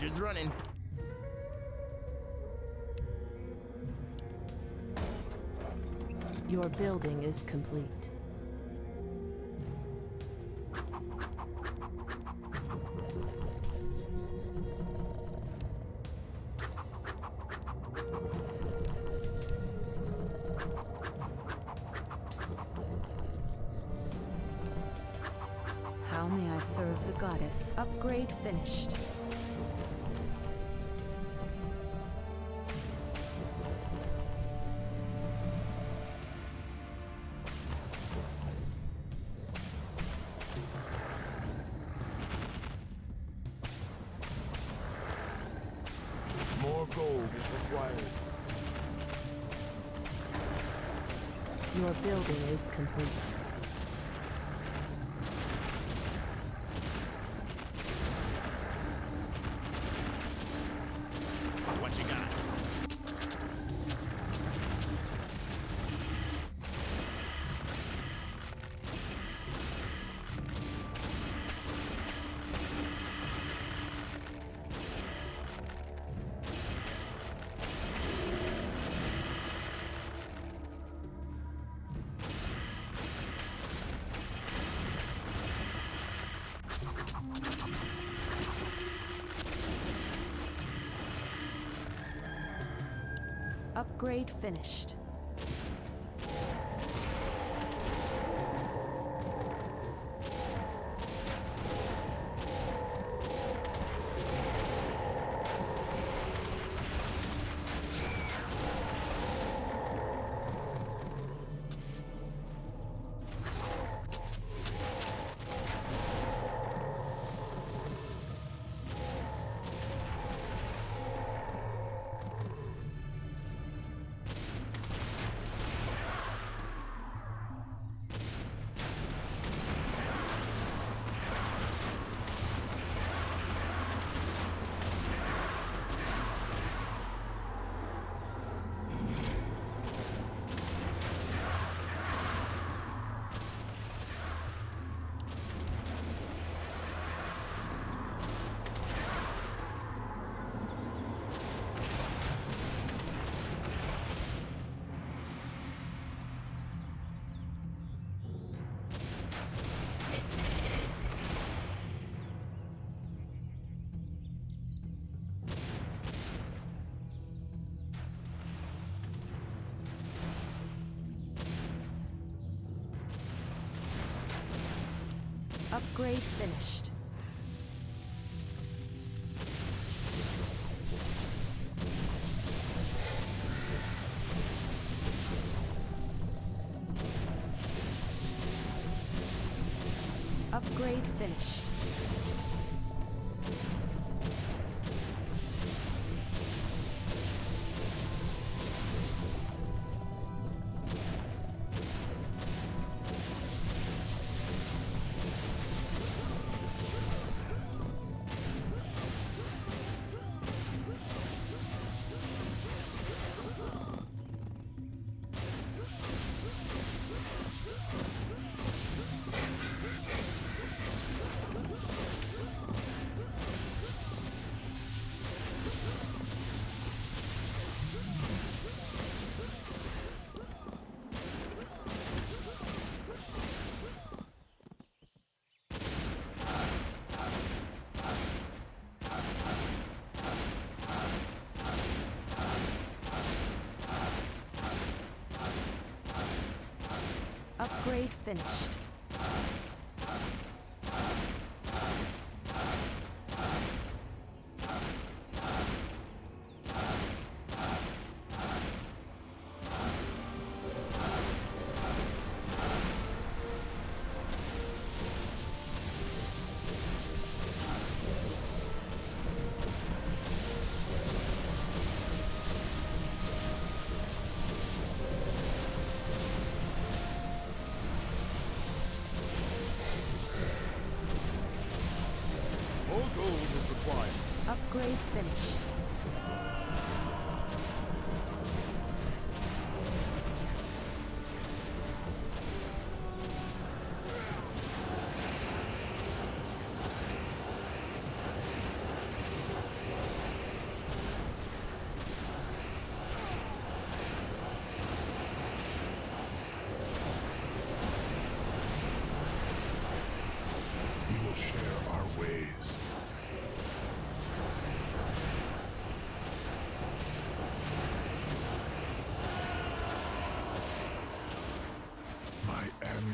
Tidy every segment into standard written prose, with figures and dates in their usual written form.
Engine's running. Your building is complete. How may I serve the goddess? Upgrade finished. More gold is required. Your building is complete. What you got? Upgrade finished. Upgrade finished. Upgrade finished. Upgrade finished.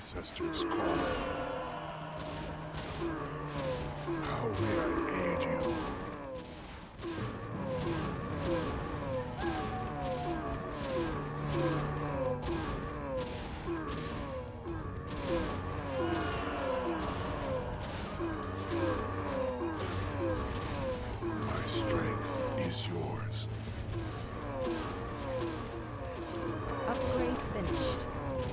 ancestors call. How may I aid you? My strength is yours. Upgrade finished.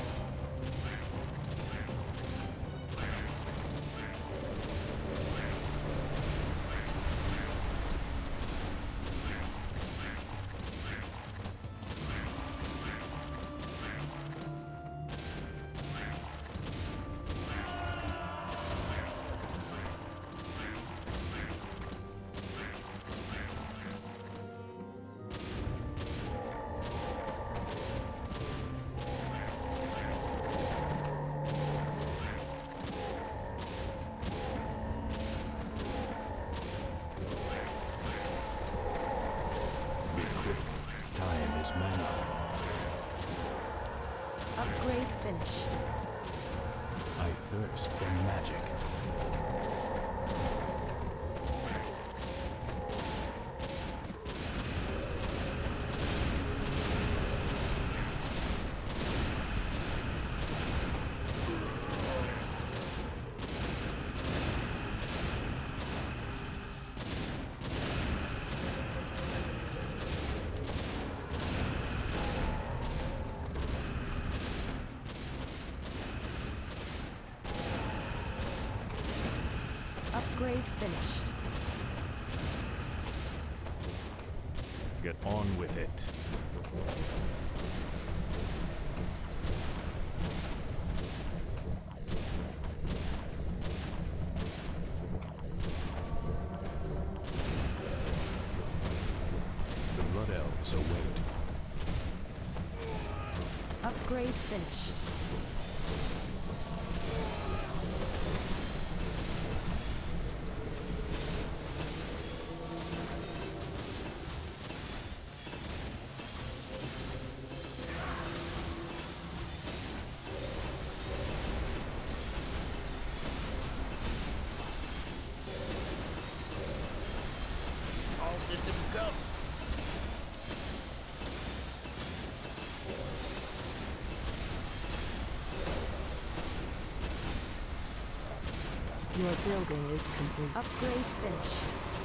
Time is money. Upgrade finished. I thirst for magic. Upgrade finished. Get on with it. The Blood Elves await. Upgrade finished. All systems go. Your building is complete. Upgrade finished.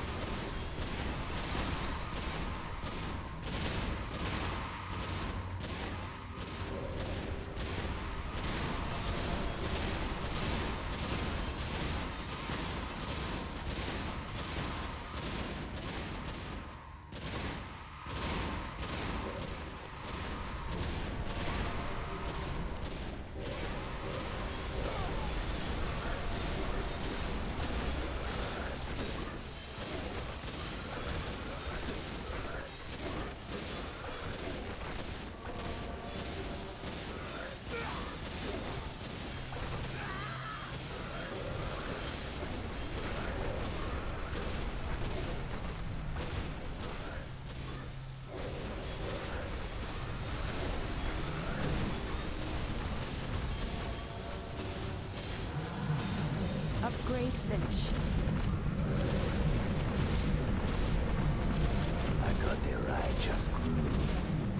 Upgrade finished. I got the righteous groove.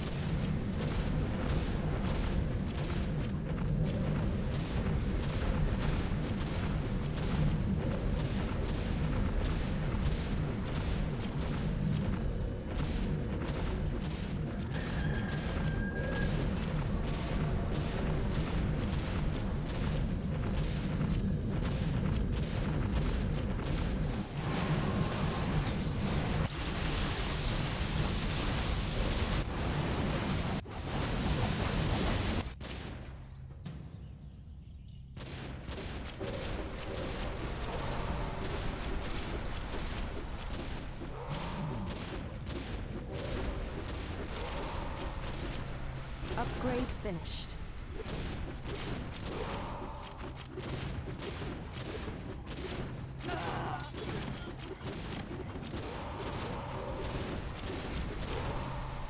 Upgrade finished.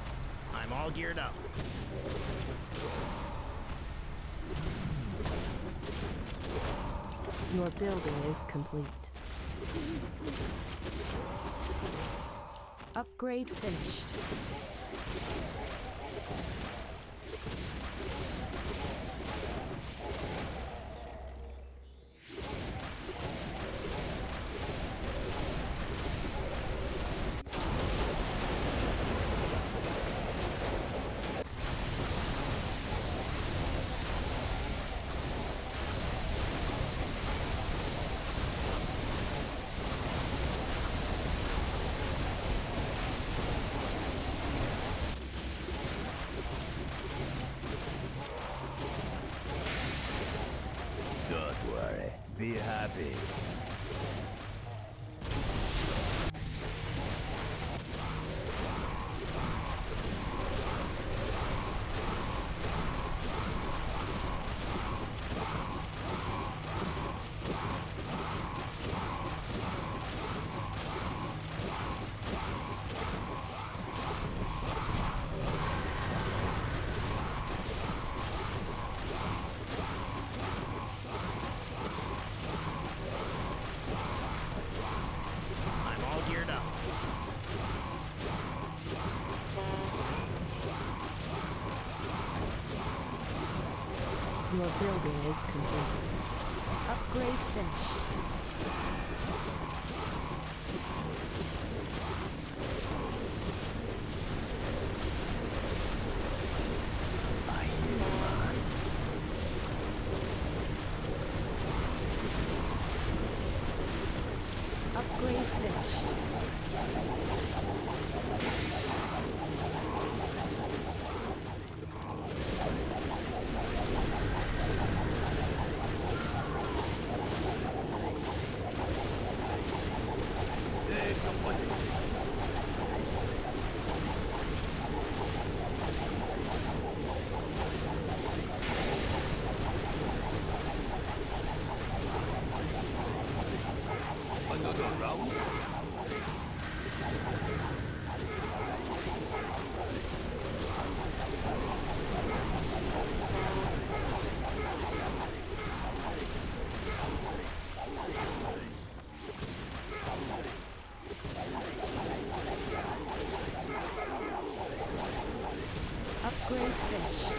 I'm all geared up. Your building is complete. Upgrade finished. Don't worry. Be happy. I'm all geared up. Your building is complete. Upgrade finished. I hear you, man. Upgrade finished. Another round? Upgrade finished.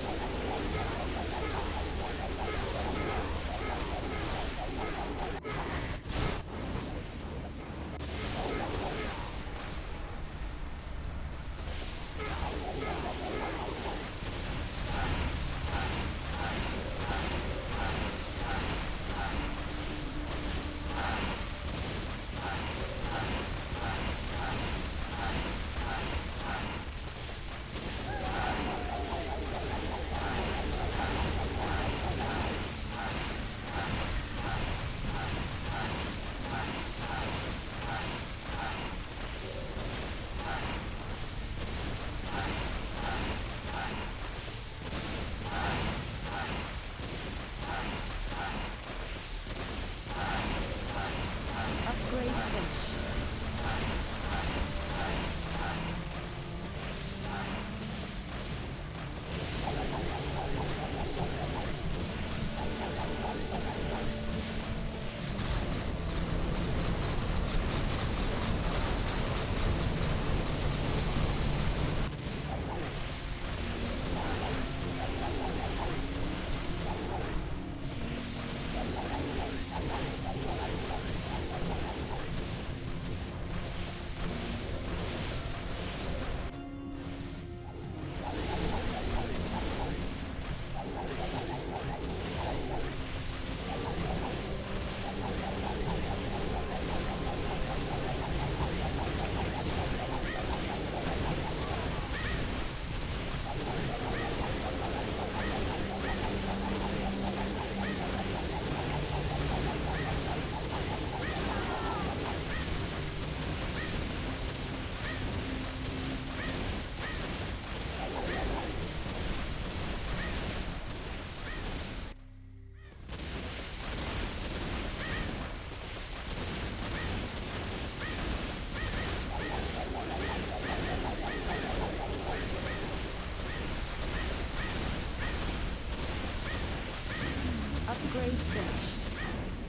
Upgrade finished. Upgrade finished.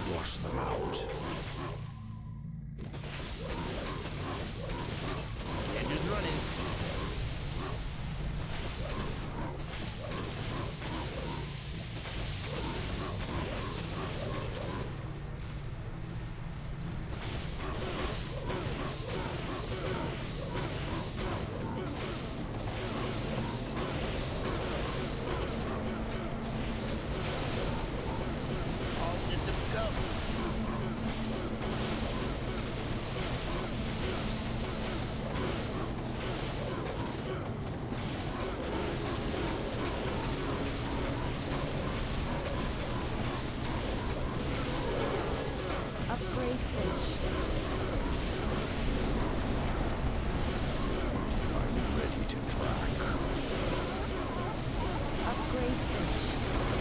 flush them out. Engine's running. All systems go. Upgrade finished. I'm ready to track. Upgrade finished.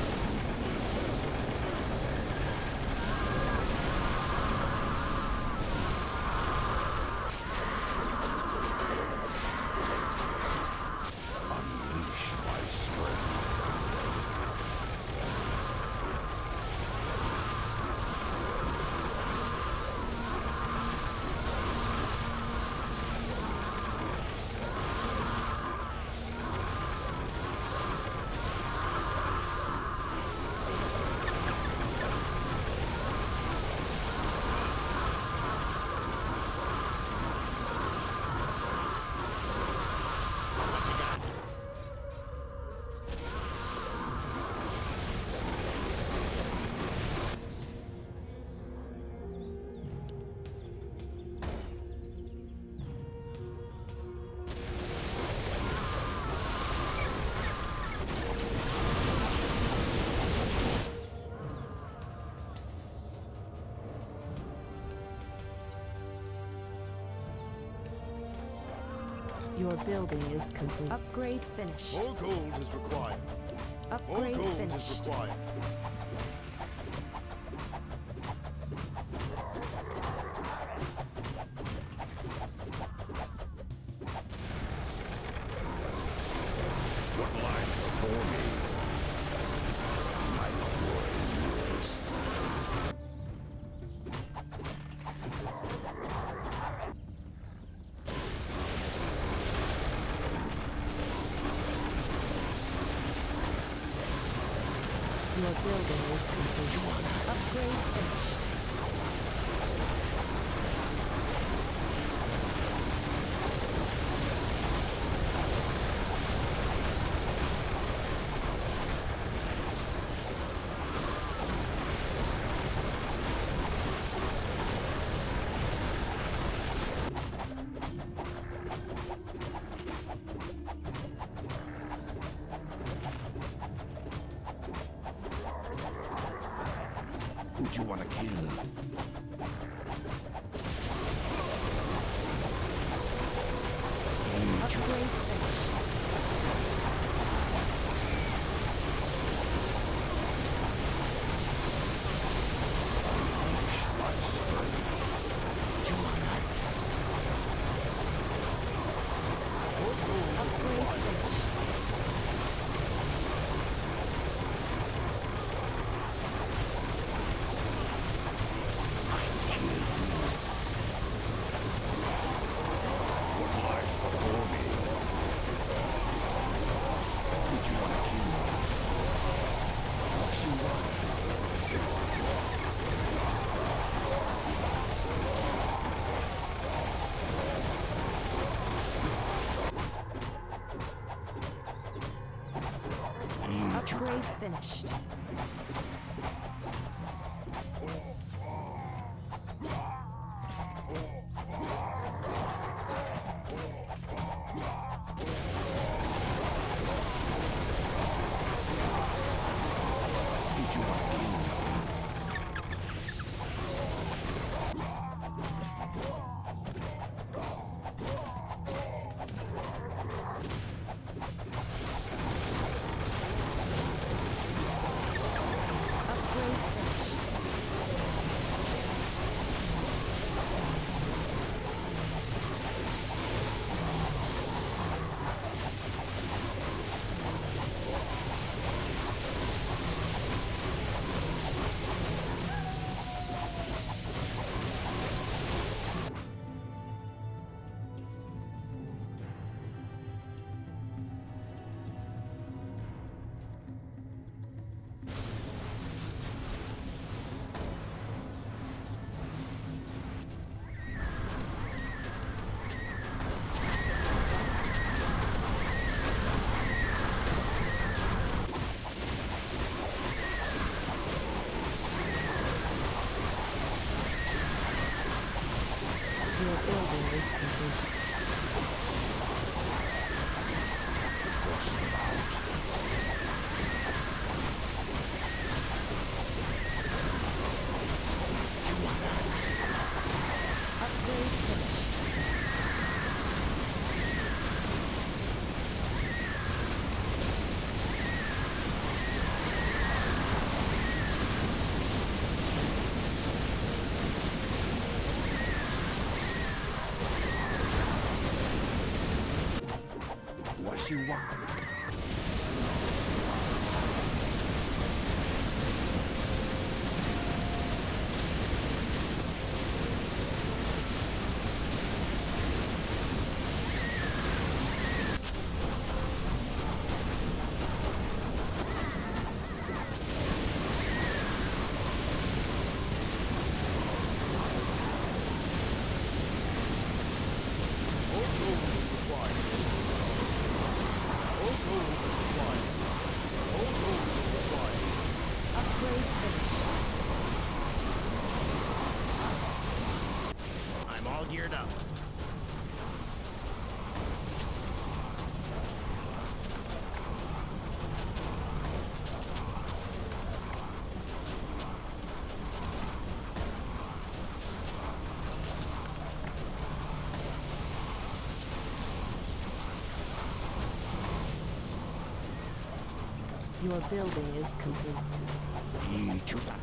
Unleash my strength. What you got? Your building is complete. Upgrade finished. More gold is required. More Upgrade gold is finished. required. What lies before me? My core years. Your building is complete. Upgrade finished. Who'd you want to kill? Upgrade finished. Unleash my strength. Do not. Upgrade finished. What lies before me? Who'd you want to kill? What you want? Upgrade finished. Who'd you want to kill? Your building is complete. Force them out. You want that? Upgrade finished. What you want? All gold is required. All gold is required. All gold is required. Upgrade finished. I'm all geared up. Your building is complete. Idiota.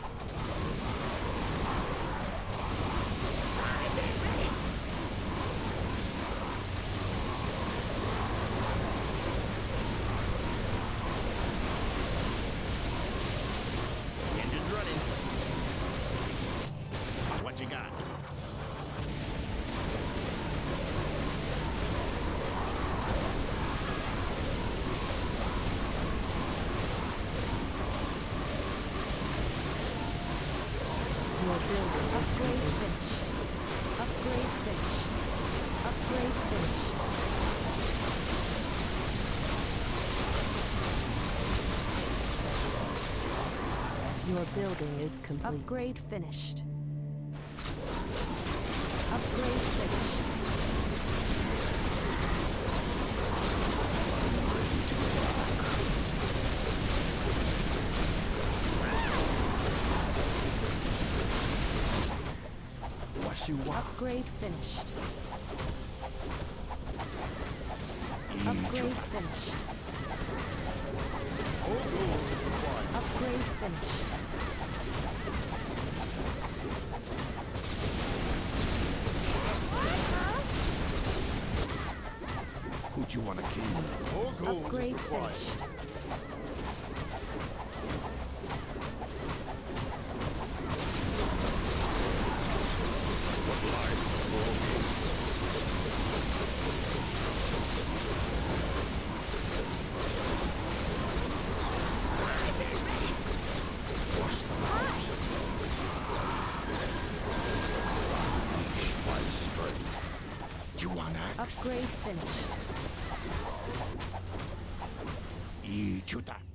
Engine's running. What you got? Your building is upgrade finished. Upgrade finished. Upgrade finished. Your building is complete. Upgrade finished. Upgrade finished. What you want? Upgrade finished. Upgrade finished. All gold is required. Upgrade finished. Who do you want to kill? All gold Upgrade is required. finished. What lies before me? Force them out. Unleash my strength. Do you want axe? Upgrade finished. Idiota.